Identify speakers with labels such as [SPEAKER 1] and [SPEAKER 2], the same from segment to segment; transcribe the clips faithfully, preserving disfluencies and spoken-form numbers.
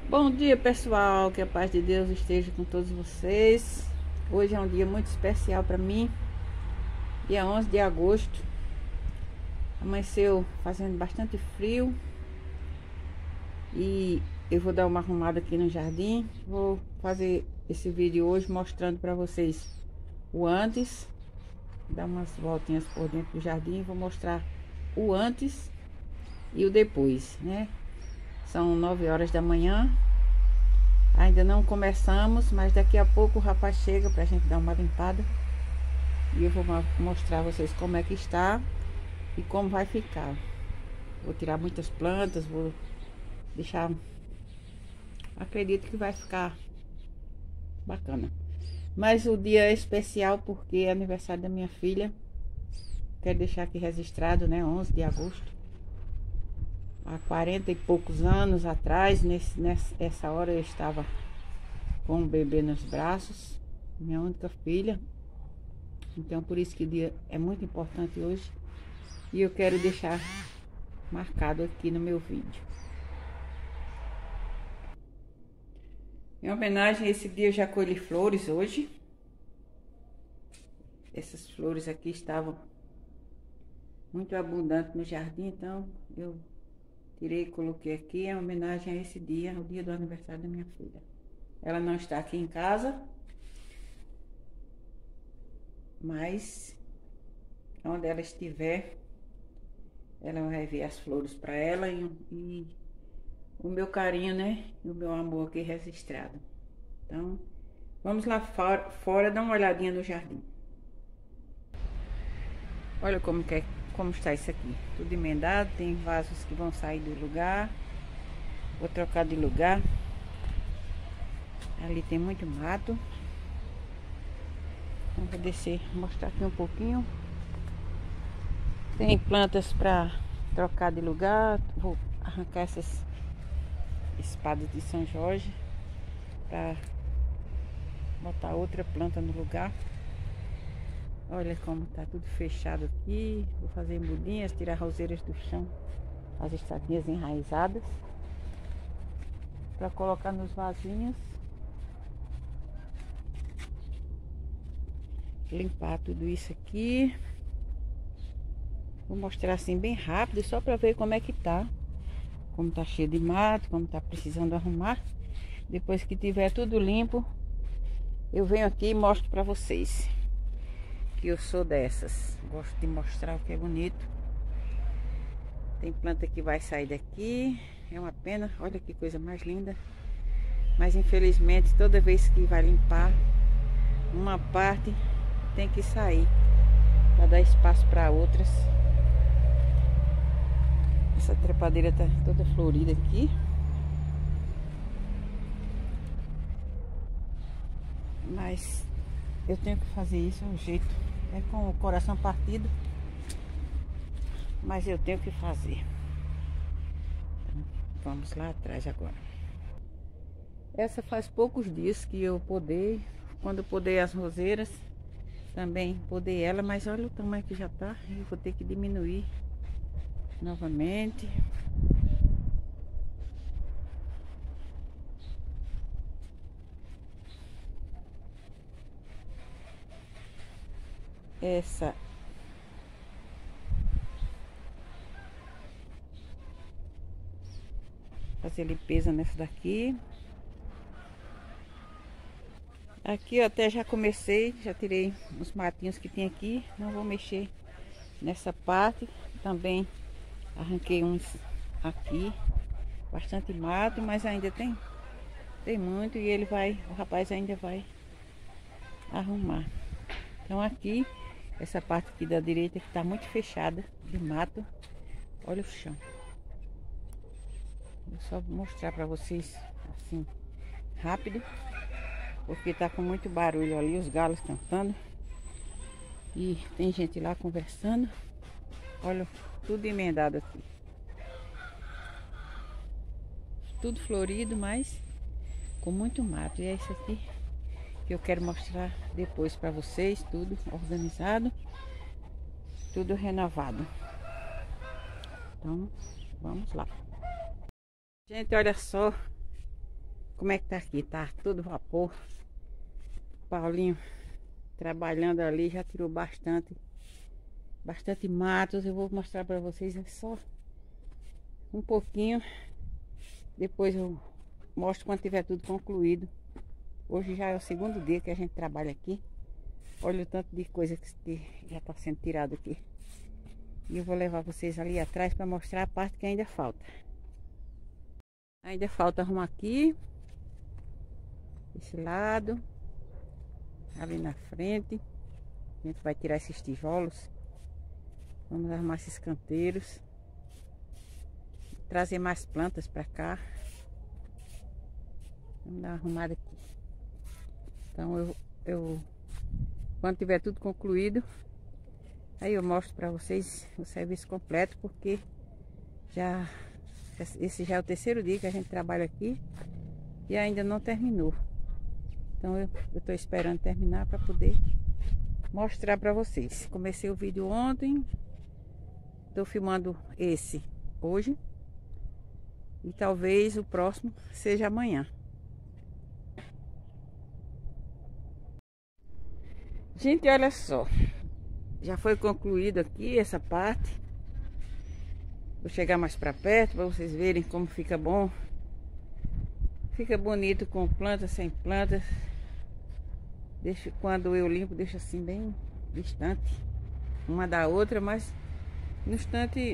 [SPEAKER 1] Bom dia, pessoal, que a paz de Deus esteja com todos vocês. Hoje é um dia muito especial para mim, dia onze de agosto. Amanheceu fazendo bastante frio e eu vou dar uma arrumada aqui no jardim. Vou fazer esse vídeo hoje mostrando para vocês o antes, dar umas voltinhas por dentro do jardim. Vou mostrar o antes e o depois, né? São nove horas da manhã. Ainda não começamos, mas daqui a pouco o rapaz chega pra gente dar uma limpada. E eu vou mostrar a vocês como é que está e como vai ficar. Vou tirar muitas plantas, vou deixar... Acredito que vai ficar bacana. Mas o dia é especial porque é aniversário da minha filha. Quero deixar aqui registrado, né? onze de agosto. Há quarenta e poucos anos atrás, nesse, nessa hora eu estava com o bebê nos braços, minha única filha. Então por isso que o dia é muito importante hoje. E eu quero deixar marcado aqui no meu vídeo. Em homenagem a esse dia eu já colhi flores hoje. Essas flores aqui estavam muito abundantes no jardim, então eu tirei e coloquei aqui em homenagem a esse dia, o dia do aniversário da minha filha. Ela não está aqui em casa, mas onde ela estiver, ela vai ver as flores para ela e, e o meu carinho, né? E o meu amor aqui registrado. Então, vamos lá fora, fora dar uma olhadinha no jardim. Olha como, que é, como está isso aqui. Tudo emendado, tem vasos que vão sair do lugar. Vou trocar de lugar. Ali tem muito mato. Então, vou descer, mostrar aqui um pouquinho. Tem plantas para trocar de lugar. Vou arrancar essas espadas de São Jorge para botar outra planta no lugar. Olha como tá tudo fechado aqui. Vou fazer mudinhas, tirar roseiras do chão, as estadinhas enraizadas, para colocar nos vasinhos. Limpar tudo isso aqui. Vou mostrar assim bem rápido, só para ver como é que tá. Como tá cheio de mato, como tá precisando arrumar. Depois que tiver tudo limpo, eu venho aqui e mostro para vocês. Que eu sou dessas. Gosto de mostrar o que é bonito. Tem planta que vai sair daqui. É uma pena. Olha que coisa mais linda. Mas infelizmente toda vez que vai limpar, uma parte tem que sair para dar espaço para outras. Essa trepadeira tá toda florida aqui. Mas eu tenho que fazer isso, é um jeito. É com o coração partido, mas eu tenho que fazer. Então, vamos lá atrás agora. Essa faz poucos dias que eu podei. Quando eu podei as roseiras, também podei ela, mas olha o tamanho que já tá. Eu vou ter que diminuir novamente. Essa fazer limpeza nessa daqui. Aqui eu até já comecei, já tirei os matinhos que tem aqui. Não vou mexer nessa parte. Também arranquei uns aqui, bastante mato, mas ainda tem tem muito e ele vai, o rapaz ainda vai arrumar. Então aqui, essa parte aqui da direita que tá muito fechada de mato. Olha o chão. Vou só mostrar para vocês assim, rápido, porque tá com muito barulho ali, os galos cantando. E tem gente lá conversando. Olha, tudo emendado aqui. Tudo florido, mas com muito mato. E é isso aqui que eu quero mostrar depois para vocês. Tudo organizado, tudo renovado. Então, vamos lá. Gente, olha só como é que tá aqui? Tá todo vapor. Paulinho trabalhando ali, já tirou bastante bastante matos. Eu vou mostrar para vocês, é só um pouquinho. Depois eu mostro quando tiver tudo concluído. Hoje já é o segundo dia que a gente trabalha aqui. Olha o tanto de coisa que já está sendo tirado aqui. E eu vou levar vocês ali atrás para mostrar a parte que ainda falta. Ainda falta arrumar aqui, esse lado, ali na frente. A gente vai tirar esses tijolos. Vamos arrumar esses canteiros. Trazer mais plantas para cá. Vamos dar uma arrumada aqui. Então eu, eu quando tiver tudo concluído, aí eu mostro para vocês o serviço completo, porque já esse já é o terceiro dia que a gente trabalha aqui e ainda não terminou. Então eu estou esperando terminar para poder mostrar para vocês. Comecei o vídeo ontem, estou filmando esse hoje e talvez o próximo seja amanhã. Gente, olha só, já foi concluído aqui essa parte. Vou chegar mais para perto para vocês verem como fica bom. Fica bonito com plantas, sem plantas. Deixo, quando eu limpo, deixo assim bem distante uma da outra, mas no instante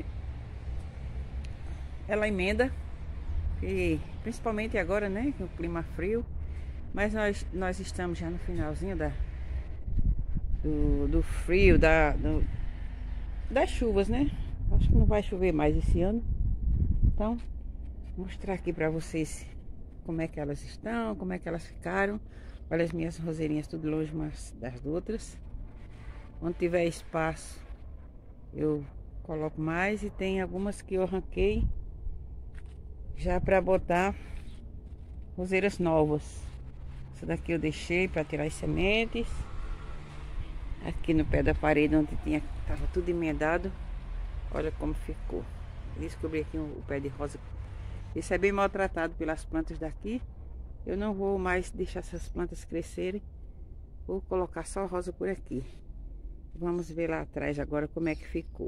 [SPEAKER 1] ela emenda. E principalmente agora, né, com o clima frio. Mas nós, nós estamos já no finalzinho da, do, do frio, da, do, das chuvas, né? Acho que não vai chover mais esse ano. Então, vou mostrar aqui para vocês como é que elas estão, como é que elas ficaram. Olha as minhas roseirinhas tudo longe umas das outras. Onde tiver espaço, eu coloco mais. E tem algumas que eu arranquei já para botar roseiras novas. Essa daqui eu deixei para tirar as sementes. Aqui no pé da parede onde tinha, tava tudo emendado. Olha como ficou. Descobri aqui o pé de rosa. Esse é bem maltratado pelas plantas daqui. Eu não vou mais deixar essas plantas crescerem. Vou colocar só rosa por aqui. Vamos ver lá atrás agora como é que ficou.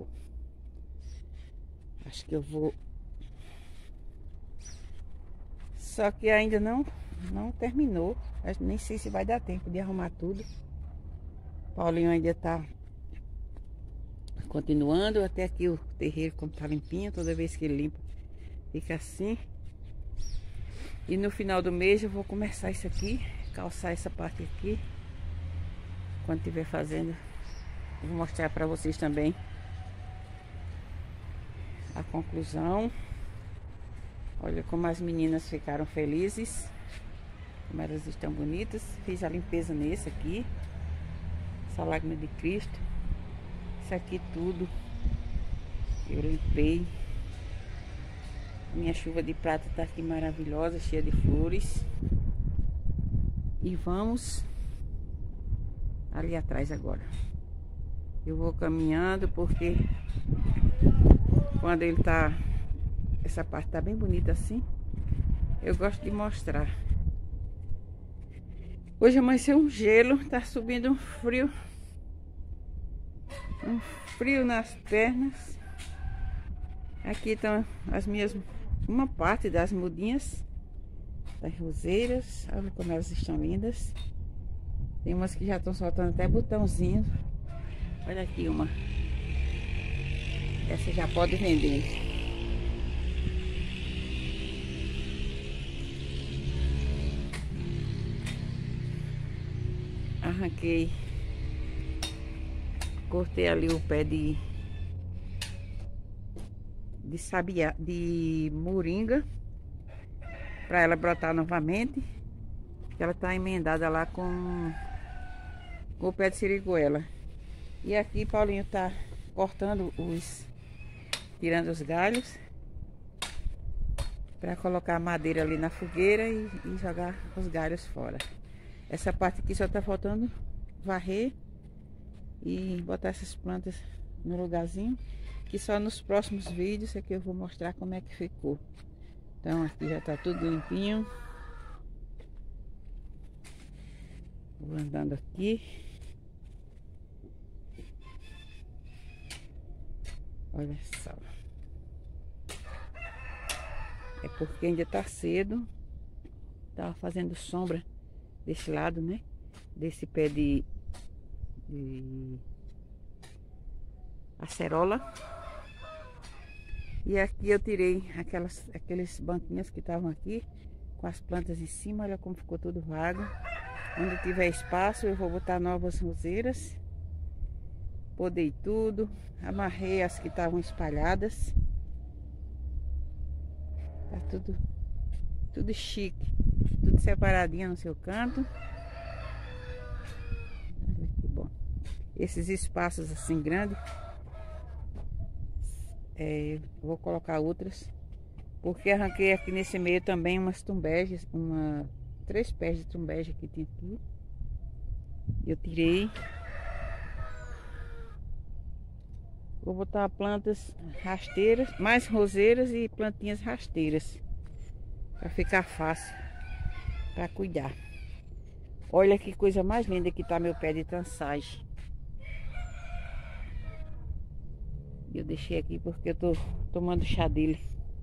[SPEAKER 1] Acho que eu vou... Só que ainda não, não terminou. Nem sei se vai dar tempo de arrumar tudo. Paulinho ainda tá continuando. Até aqui o terreiro como tá limpinho. Toda vez que ele limpa fica assim. E no final do mês eu vou começar isso aqui, calçar essa parte aqui. Quando estiver fazendo, eu vou mostrar para vocês também a conclusão. Olha como as meninas ficaram felizes, como elas estão bonitas. Fiz a limpeza nesse aqui, essa lágrima de Cristo. Isso aqui tudo eu limpei. Minha chuva de prata tá aqui maravilhosa, cheia de flores. E vamos ali atrás agora. Eu vou caminhando porque quando ele tá... Essa parte tá bem bonita assim. Eu gosto de mostrar. Hoje amanheceu um gelo, tá subindo um frio. Um frio nas pernas. Aqui estão as minhas... Uma parte das mudinhas, das roseiras. Olha como elas estão lindas. Tem umas que já estão soltando até botãozinho. Olha aqui uma. Essa já pode vender. Arranquei. Cortei ali o pé de... de sabiá, de moringa, para ela brotar novamente. Ela tá emendada lá com, com o pé de siriguela. E aqui Paulinho tá cortando os, tirando os galhos, para colocar a madeira ali na fogueira e, e jogar os galhos fora. Essa parte aqui só tá faltando varrer e botar essas plantas no lugarzinho, que só nos próximos vídeos é que eu vou mostrar como é que ficou. Então aqui já tá tudo limpinho. Vou andando aqui. Olha só. É porque ainda tá cedo. Tava fazendo sombra desse lado, né? Desse pé de, de acerola. E aqui eu tirei aquelas, aqueles banquinhos que estavam aqui com as plantas em cima. Olha como ficou tudo vago. Onde tiver espaço eu vou botar novas roseiras. Podei tudo. Amarrei as que estavam espalhadas. Tá tudo, tudo chique. Tudo separadinho no seu canto. Olha que bom. Esses espaços assim grandes, é, vou colocar outras. Porque arranquei aqui nesse meio também umas tumbejas, uma, três pés de tumbeja que tinha aqui. Eu tirei. Vou botar plantas rasteiras, mais roseiras e plantinhas rasteiras. Para ficar fácil para cuidar. Olha que coisa mais linda que tá meu pé de transagem. Eu deixei aqui porque eu tô tomando chá dele.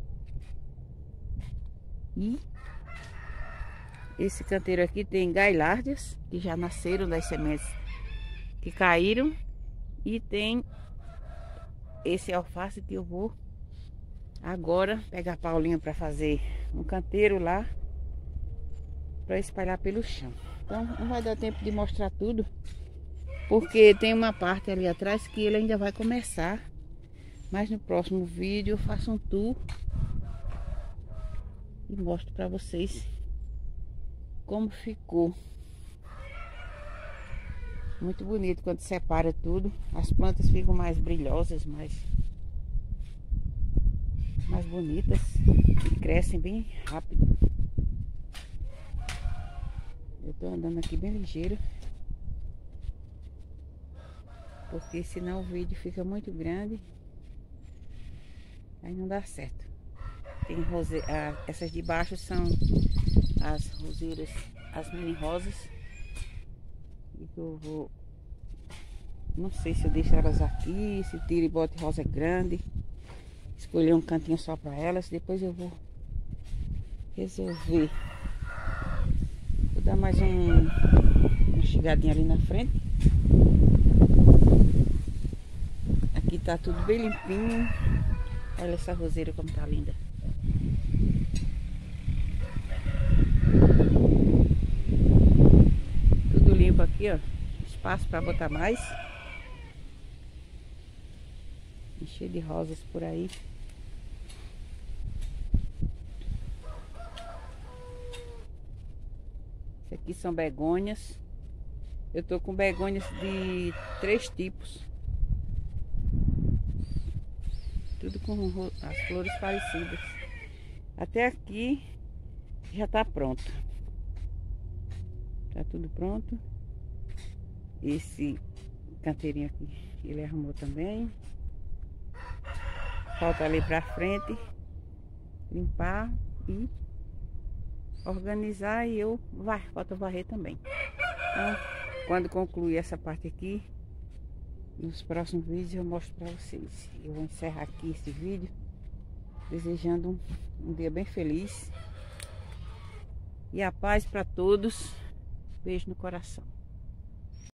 [SPEAKER 1] E esse canteiro aqui tem gailárdias que já nasceram das sementes que caíram. E tem esse alface que eu vou agora pegar Paulinho para fazer um canteiro lá para espalhar pelo chão. Então não vai dar tempo de mostrar tudo, porque tem uma parte ali atrás que ele ainda vai começar. Mas no próximo vídeo eu faço um tour e mostro para vocês como ficou. Muito bonito quando separa tudo. As plantas ficam mais brilhosas, mais, mais bonitas e crescem bem rápido. Eu tô andando aqui bem ligeiro, porque senão o vídeo fica muito grande. Aí não dá certo. Tem rose... ah, essas de baixo são as roseiras, as mini rosas. E que eu vou... Não sei se eu deixo elas aqui, se tiro e boto rosa grande. Escolher um cantinho só para elas. Depois eu vou resolver. Vou dar mais um... uma chegadinha ali na frente. Aqui tá tudo bem limpinho. Olha essa roseira como tá linda. Tudo limpo aqui, ó. Espaço para botar mais. E cheio de rosas por aí. Esse aqui são begônias. Eu tô com begônias de três tipos. Tudo com as flores parecidas. Até aqui já tá pronto. Tá tudo pronto. Esse canteirinho aqui ele arrumou também. Falta ali pra frente limpar e organizar, e eu var, falta varrer também. Então, quando concluir essa parte aqui, nos próximos vídeos eu mostro pra vocês. Eu vou encerrar aqui esse vídeo desejando um, um dia bem feliz e a paz para todos. Beijo no coração.